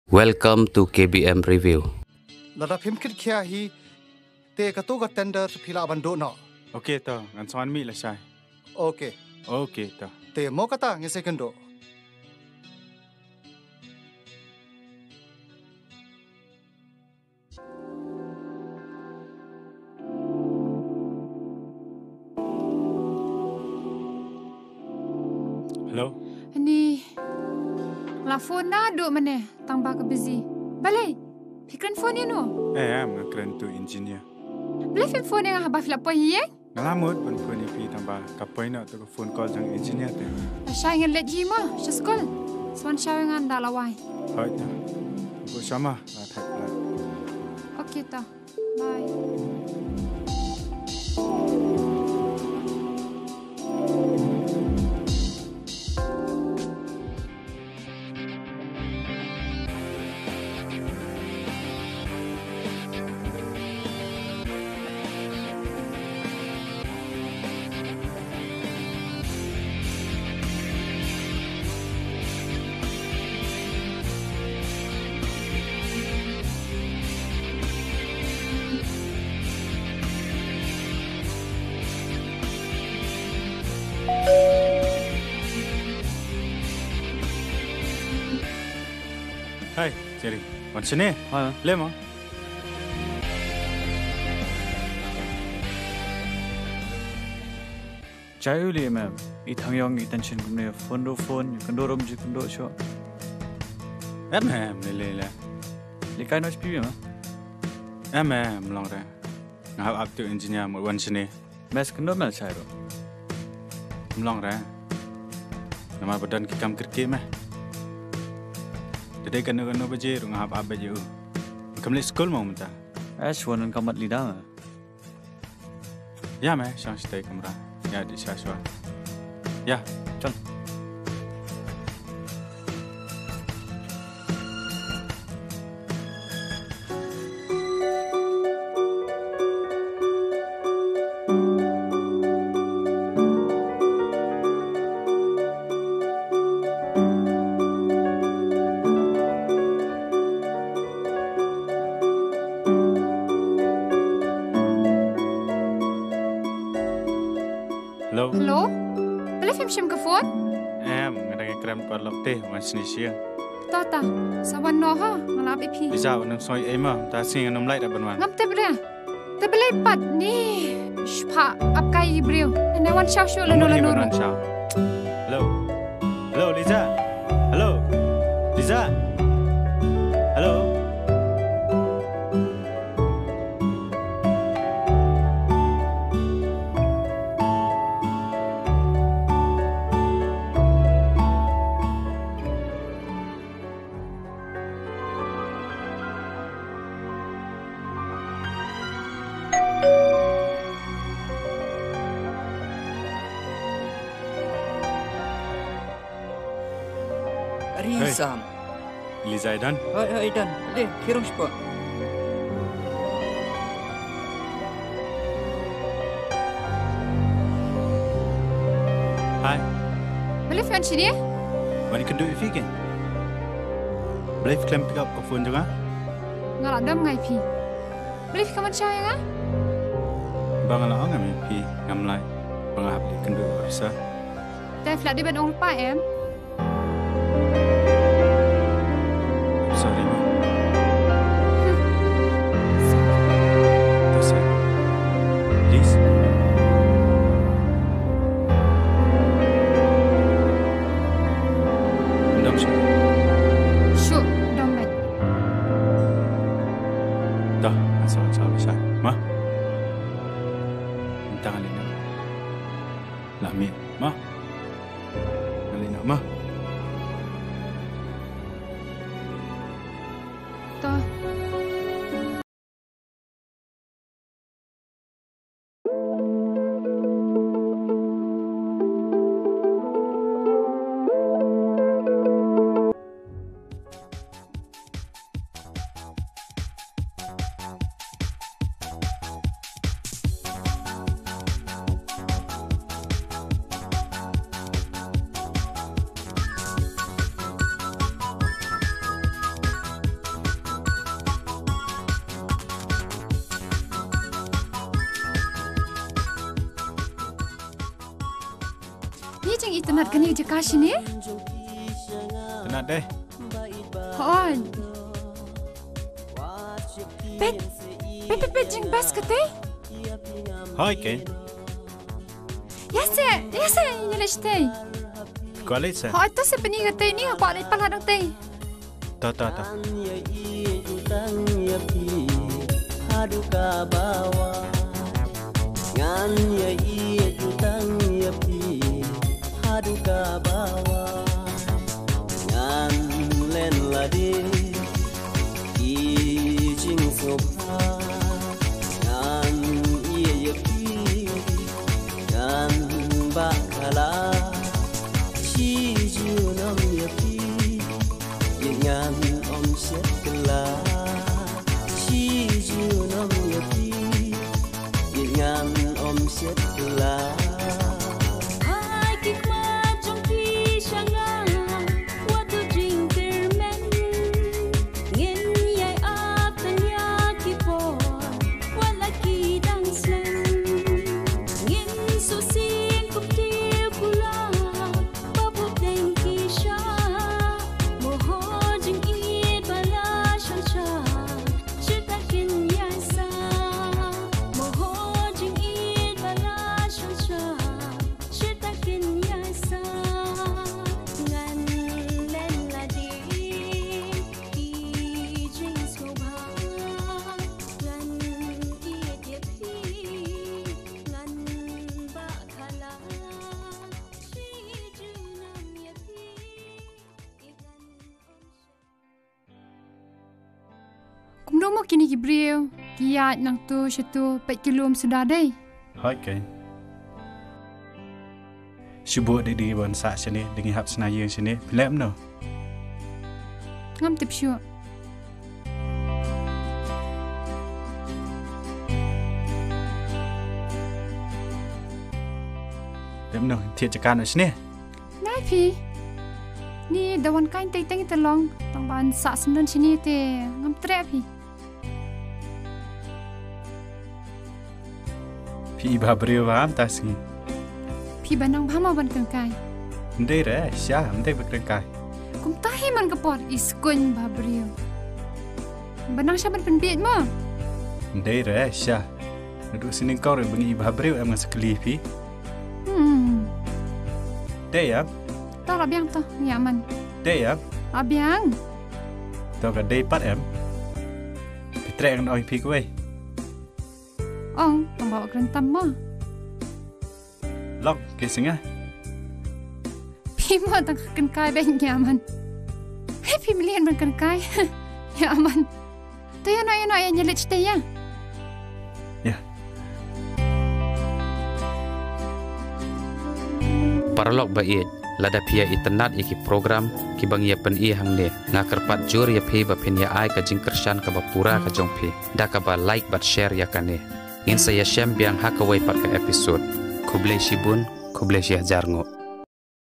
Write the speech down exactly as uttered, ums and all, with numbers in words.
Welcome to K B M Review. Lada phim kit khia hi te ka to ka tender phila ban do no. Okay ta, ngan son mi la sai. Okay. Okay ta. Te mo kata nge second do. Hello. Ni la phone na do mane tang ba ka busy. Balai. Pikran phone ni no. Eh, am ngakren tu engineer. Balai phim phone yang habaf la po hi. Ngalamut pun phone ni pi tamba kapoy na tu phone call jang engineer te. Shay ngan let ji ma, shaskol. Swan shay ngan dalawai. Hai ta. Bu sama la thak la. Okay ta. Bye. Hai, Jerry. Wan sini. Ha. Le mo. Chayu li ma'am. Ithangyong intention kumne phone do phone kando rom ji kando sho. Em em le le le. Likai no spiu ma. Em em long ra. Ngap up tu engineer mo wan sini. Mes kando mel chai ro. Long ra. Nama badan ki kam kirki meh. Jadi kan kan baje rung ngap up baje u. Kamle school mo mta. Ash wonan kamat lida. Ya meh, sang stay kamera. Ya di saswa. Ya, Chal. Hello. Hello? Balai phim shim ka phone? Em ngadang krem par lok te wan sini sia. Ta ta. Sawan no ha, ngalap ipi. Bisa nang soi em ma ta sing nam lai da banwan. Ngam te balai. Te balai pat ni. Shpa ap kai ibriu. Ne wan shaw shaw lano lano. Hello. Hello Liza. Hello. Liza. Hello. Rizam. Liza dan. Hai hai dan. Deh, kirong spa. Hai. Balai phone sini? Mari kendu ifikin. Boleh klaim pick up ke phone juga? Ngalap dam ngai pi. Balai kaman shay nga? Bang ala ngam pi ngam lai. Bang hab li kendu bisa. Te flat di ban ong pa em. Sorry. Terus. Please. Ndam sih. Sure, dam bat. Dah, asal asal bisa. Ma. Minta kali nak. Nak mi. Ma. Kali nak ma. Ta. Ni jeng itanat kani je kashi ni? Tenat deh. On. Pet. Pet pet pet jeng bas kate? Hai ke? Yase, yase nyelestay. Kualit sa. Ho ato sa peni kate ni ko alay paladang tay. Ta ta ta. Haduka bawa ngan ya iya jutang ya pi haduka bawa ngan len ladi ijing sopa ngan iya ya pi ngan bakala chi junam ya pi ngan om syekla Junam yapi dengan om syekla Hai kikma trong khi sanga watu jingter men ngin yai ap tanya kipo wala ki dang slen ngin susin kuptil kula babu deng kisha moho jing i bala shansha Kumno mo kini Gibril. Kiat nang tu syatu pet kilom sudah day. Hai ke? Syubuk di di bon sa sini dengan hap senaya sini. Pelem no. Ngam tip syuk. Pelem no. Tiap cakap no sini. Nai pi. Ni dawan kain tay tay terlong. Tang ban sa senen sini te ngam trap pi. Pi iba beriu paham tak sini? Pi banang bama ban kengkai. Ndai re, syah, ndai berkengkai. Kum tahi man kapot iskun babrio. Banang siya ban penbiit mo. Ndai re, syah. Duduk sini kau re bengi iba beriu em sekali pi. Hmm. Dai ya? Tau labiang to, nyaman. Dai ya? Labiang. Tau ka dai pat em. Pitrek kan oi pi kowe. Ong, tong bawa kerentam mo. Lok ke singa. Pi mo tang kengkai ben nyaman. Hei pi melian ban kengkai. Nyaman. Tayo na yun ay nyelit stay ya. Ya. Paralog bait lada pia itenat iki program ki bang ya pen i hang ne ngakerpat jur ya phi ba phin ya ai ka jing kershan ka ba pura ka jong phi da ka ba like but share ya kane in saya shem biang hakawai pat ka episode kublai shibun kublai shi hajar ngo